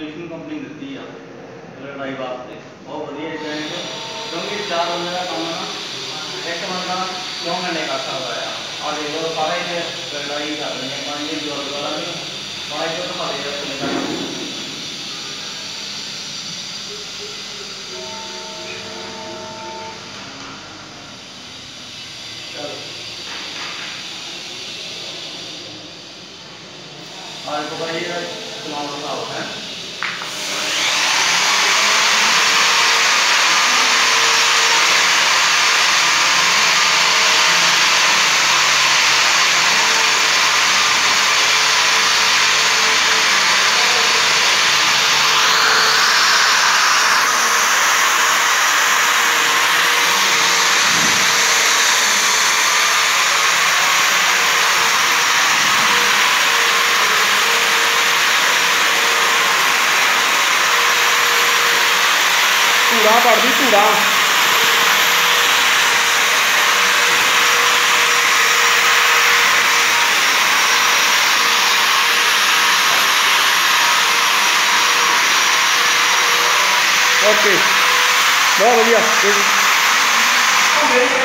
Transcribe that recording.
Solution company ਦਿੱਤੀ ਆ ਲੜਾਈ ਵਾਸਤੇ। ਬਹੁਤ ਵਧੀਆ ਡਿਜ਼ਾਈਨ ਹੈ, ਕਿਉਂਕਿ 4 ਬੰਦੇ ਦਾ ਕੰਮ ਨਾ ਇੱਕ ਬੰਦਾ 9 ਘੰਟੇ ਕਰ ਸਕਦਾ ਆ। ਆ ਦੇਖੋ ਸਾਰੇ ਇਹ ਲੜਾਈ ਕਰ ਰਹੇ ਨੇ, 5 ਦਿਨ ਜੋਰ ਕਰਾਂਗੇ 5 ਦਿਨ ਖਾ ਲਿਆ आज को भाई चुनाव का होता है। ਧੂੜਾ ਪੜਦੀ ਧੂੜਾ ਓਕੇ ਬਹੁਤ ਵਧੀਆ।